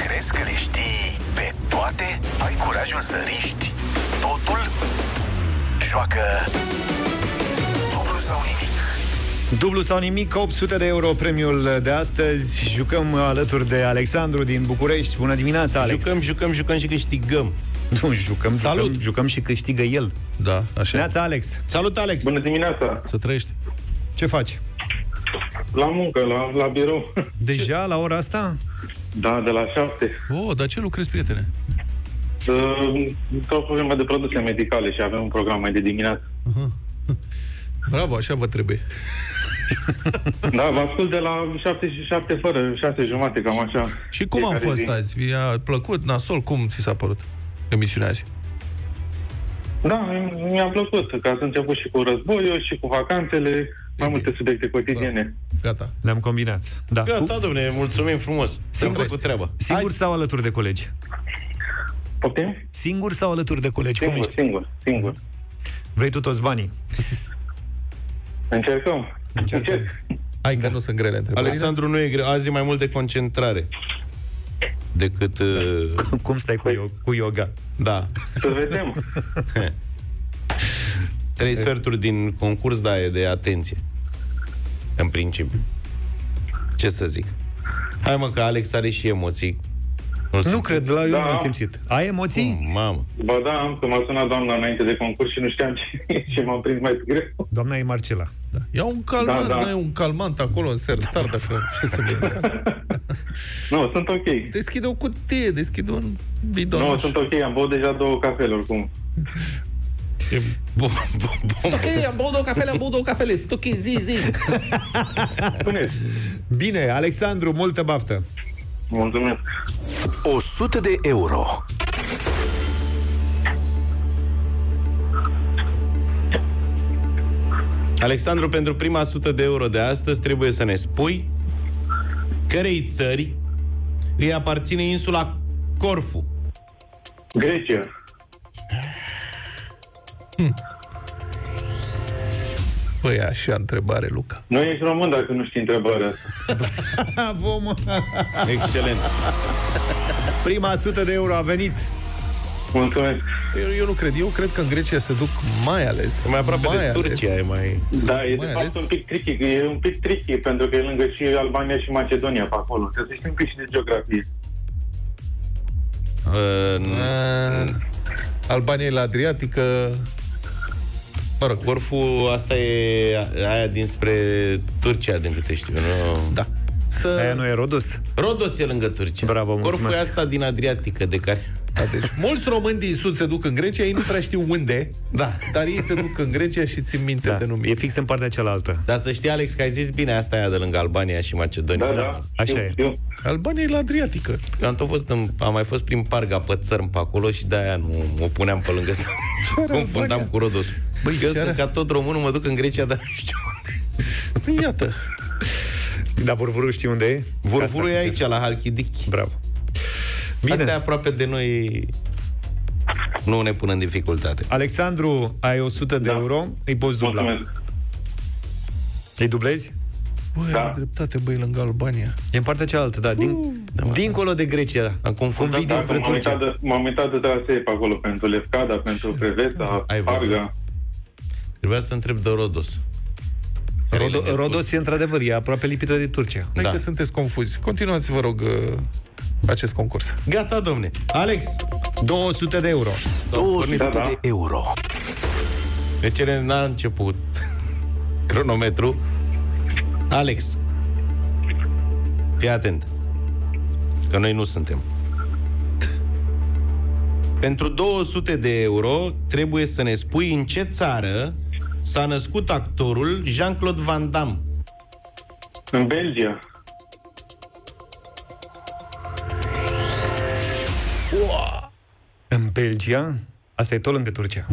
Crezi că le știi pe toate? Ai curajul să riști totul? Joacă dublu sau nimic. Dublu sau nimic, 800 de euro premiul de astăzi. Jucăm alături de Alexandru din București. Bună dimineața, Alex. Jucăm și câștigăm. Nu, jucăm și câștigă el. Da, așa. Neața, Alex. Salut, Alex. Bună dimineața. Să trăiești. Ce faci? La muncă, la birou. Deja la ora asta? Da, de la 7. Dar ce lucrezi, prietene? O problemă de produse medicale și avem un program mai de dimineață. Bravo, așa vă trebuie. Da, vă ascult de la 7 și 7 fără 6 jumate, cam așa. Și cum a fost azi? Vi-a plăcut? Nasol? Cum ți s-a părut emisiunea azi? Da, mi-a plăcut, că ați început și cu războiul și cu vacanțele, mai multe subiecte cotidiene. Gata. Le-am combinat. Da. Gata, dom'le, mulțumim frumos. Am făcut treaba. Singur sau alături de colegi? Poftim? Singur sau alături de colegi? Singur. Vrei tu toți banii? Încercăm. Hai că nu sunt grele întrebări. Alexandru, nu e greu. Azi e mai mult de concentrare decât... Cum stai cu yoga? Da. Să vedem. 3 sferturi din concurs, da, e de atenție. În principiu. Ce să zic? Hai mă, că Alex are și emoții. Nu cred, eu nu am simțit. Ai emoții? Mamă. Ba da, am, că m-a sunat doamna înainte de concurs și nu știam ce m-am prins mai greu. Doamna e Marcela. Da. Ia un calmant, ai un calmant acolo în sertar, dacă ce să Nu, sunt ok. Deschide o cutie, deschide un bidon. Nu, sunt ok, am băut deja 2 cafele oricum. Sunt ok, am băut 2 cafele, sunt ok, zi. Spuneți. Bine, Alexandru, multă baftă. Mulțumesc. 100 de euro. Alexandru, pentru prima 100 de euro de astăzi trebuie să ne spui cărei țări îi aparține insula Corfu. Grecia. Păi așa întrebare, Luca. Nu ești român dacă nu știi întrebarea asta. Bravo, mă. Excelent. Prima 100 de euro a venit. Mulțumesc. Eu nu cred. Eu cred că în Grecia se duc mai ales. Mai aproape de Turcia e mai... Da, e de fapt un pic tricky. E un pic tricky, pentru că e lângă și Albania și Macedonia pe acolo. Trebuie să știm un pic și de geografie. Albania e la Adriatică. Mă rog, Corfu, asta e aia dinspre Turcia, din câte știu, nu? Da. Aia nu e Rodos? Rodos e lângă Turcia. Bravo, mulțumesc. Corfu e asta din Adriatică, de care... Da, deci mulți români din sud se duc în Grecia, ei nu prea știu unde, dar ei se duc în Grecia și țin minte de nume. E fix în partea cealaltă. Dar să știi, Alex, că ai zis bine, asta e aia de lângă Albania și Macedonia. Da. Așa e. Albania e la Adriatică. Eu am mai fost prin Parga pe țărm pe acolo și de-aia nu mă puneam pe lângă. Confundam cu Rodos. Băi, eu sunt ca tot românul, mă duc în Grecia, dar nu știu unde. Iată. Dar Vurvuru știi unde e? Vurvuru e aici, la Halkidiki. Bravo. Bine. Astea aproape de noi nu ne pun în dificultate. Alexandru, ai 100 de euro, îi poți dubla. Mulțumesc. Îi dublezi? Băi, ai dreptate, băi, lângă Albania. E în partea cealaltă, da, dincolo de Grecia. Am confundat. M-am uitat de trasee pe acolo, pentru Lefkada, pentru Preveza, Parga. Trebuia să întreb de Rodos. Rodos e într-adevăr, e aproape lipită de Turcia. Hai că sunteți confuzi. Continuați, vă rog, acest concurs. Gata, domne. Alex, 200 de euro. 200 de euro. De ce n-a început cronometru? Alex, fii atent, că noi nu suntem. Pentru 200 de euro trebuie să ne spui în ce țară s-a născut actorul Jean-Claude Van Damme. În Belgia. În Belgia? Asta e tot lângă Turcia.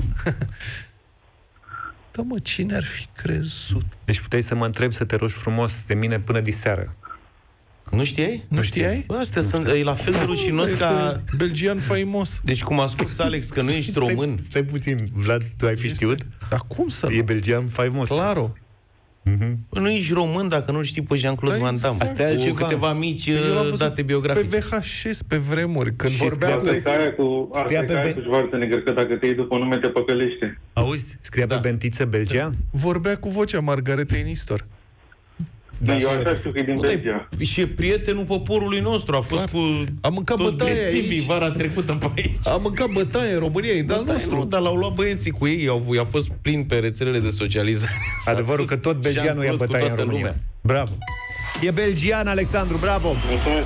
Da, mă, cine ar fi crezut? Deci puteai să mă întrebi să te rogi frumos de mine până diseară. Nu știai? Nu știai? Bă, astea sunt, e la fel de rușinos ca... belgian faimos. Deci cum a spus Alex, că nu ești român. Stai puțin, Vlad, tu ai fi știut? Dar cum să nu? E belgian faimos. Claro. Nu ești român dacă nu știi pe Jean-Claude Van Damme. Asta e altceva. Cu câteva mici date biografice. Pe VHS, pe vremuri, când vorbea Asta e ca aia cu Schwarzenegger, că dacă te iei după nume, te păcălește. Auzi? Scria pe bentiță belgian? Vorbea cu vocea Margaretei Nistor. Da, eu așa știu că e din Belgia. Și e prietenul poporului nostru. A fost cu Am mâncat toți bătaie bețivii aici. vara trecută pe aici. Am mâncat bătaie în România, e de-al nostru. Nu, dar l-au luat băieții cu ei. I-a fost plin pe rețelele de socializare. Adevărul că tot belgianul ia bătaie în România. Lumea. Bravo. E belgian, Alexandru, bravo. Mulțumesc.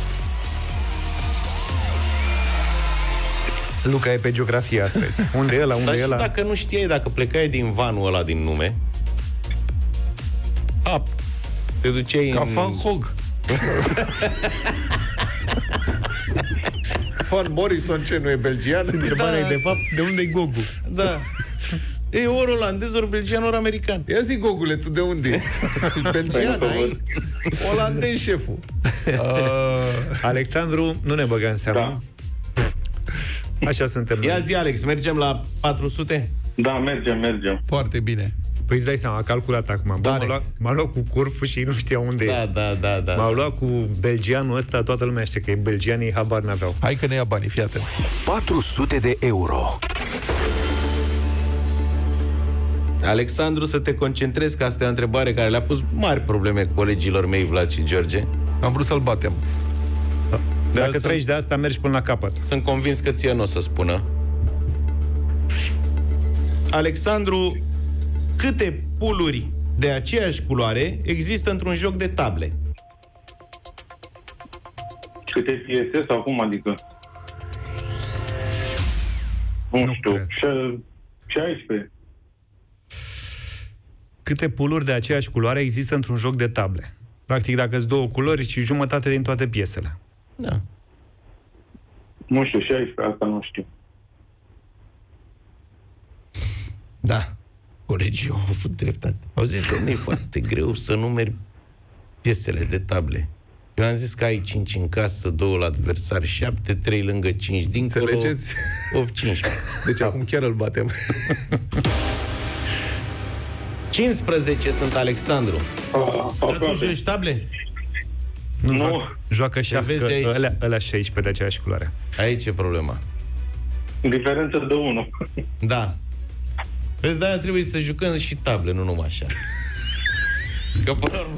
Luca e pe geografie astăzi. Unde e ăla, unde Dar e și ăla? dacă nu știai, dacă plecai din vanul ăla din nume, te duceai Ca în... Van Gogh. Van Morrison, ce, nu e belgian? Întrebarea e, de fapt, de unde e Gogu? Da. E ori olandez, ori belgian, ori american. Ia zi, Gogule, tu de unde ești? Belgian, ai? Olandez, șeful. Alexandru, nu ne băga în seamă. Da. Așa suntem noi. Ia zi, Alex, mergem la 400? Da, mergem. Foarte bine. Păi îți dai seama, a calculat acum. Bă, m-a luat cu curful și nu știa unde e. Da. M-au luat cu belgianul ăsta, toată lumea știe că e belgian, ei habar n-aveau. Hai că ne ia banii, fii atent. 400 de euro. Alexandru, să te concentrezi, că asta e o întrebare care le-a pus mari probleme colegilor mei, Vlad și George. Am vrut să-l batem. Dacă treci de asta, mergi până la capăt. Sunt convins că ție nu o să spună. Alexandru, câte puluri de aceeași culoare există într-un joc de table? Câte piese sau cum, adică? Nu știu. cred. 16. Câte puluri de aceeași culoare există într-un joc de table? Practic, dacă îți două culori și jumătate din toate piesele. Da. Nu știu, 16, asta nu știu. Da. Colegii au avut dreptate. Au zis că nu e foarte greu să numeri piesele de table. Eu am zis că ai 5 în casă, 2 la adversar, 7, 3 lângă 5 dincolo, Înțelegeți? 8, 15. Deci acum chiar îl batem. 15 sunt, Alexandru. Dar tu joci table? Nu. Joacă șah, vezi că aici. ălea 16 de aceeași culoare. Aici e problema. Diferență de 1. Da. Vezi, de-aia trebuie să jucăm și table, nu numai așa. Că până la urmă...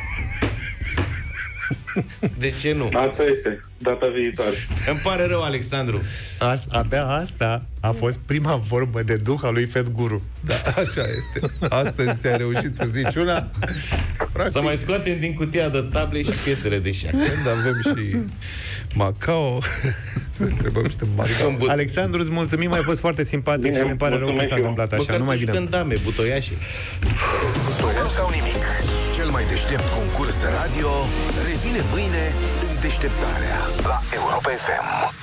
De ce nu? Asta este, data viitoare. Îmi pare rău, Alexandru. Abia asta a fost prima vorbă de duh a lui Fedguru. Da, așa este. Astăzi ți-a reușit să zici una. Practic, Să mai scoatem din cutia de table și piesele de șah. când avem și Macao, să întrebăm niște Macao. Alexandru, îți mulțumim, ai fost foarte simpatic. Bine, și ne pare rău că mulțumesc s-a eu. întâmplat așa. Măcar Nu să mai bine. jucăm dame, butoiașe. Totul sau nimic. Cel mai deștept concurs radio revine mâine în deșteptarea la Europa FM.